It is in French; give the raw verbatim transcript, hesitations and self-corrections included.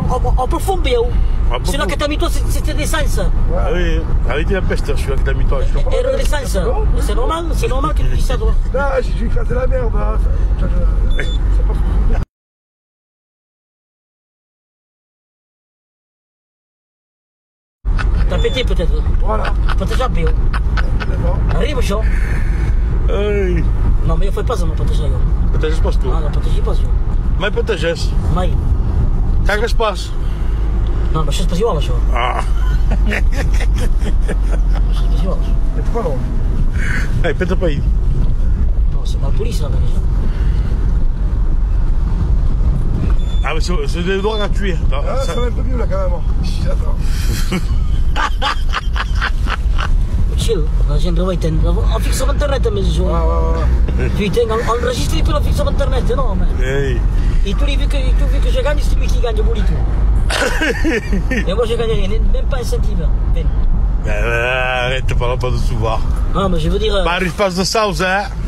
on peut fomber. C'est là que t'as mis toi, c'était l'essence. Ah oui, arrêtez la peste, je suis là que t'as mis toi. Et l'essence, c'est normal, c'est normal que tu dises ça, toi. Non, j'ai éclaté la merde. C'est pas fou. T'as pété peut-être. Voilà. Peut-être bien. Arrive, chaud. Hey. Non, mais il faut pas ça, protéger. Proteges pas tout. Ah, non, protéger pas ça. Mais proteges. Mais. Qu'est-ce qui se passe? Non, mais je sais pas si on va, chaud. Ah. Je sais pas si on va. Mais t'es pas long. Hey, pète pas ici. Non, c'est pas la police, là, déjà. Ah, mais c'est des drogues à tuer. Ah, ça va un peu mieux là quand même. Attends. Chill, la gente lo vede, ho fisso su internet mi dice. Ah, ouais, ouais. Tu tengo, ho registrato tu lo fisso su internet, no? Hey. Et tu vu que tu vu que je gagne, c'est lui qui gagne pour tout. Et moi je gagne rien, même pas un centime. Ben. Ben, arrête, parle pas de souvent. Non, mais je veux dire. Bah, arrive pas de ça, hein.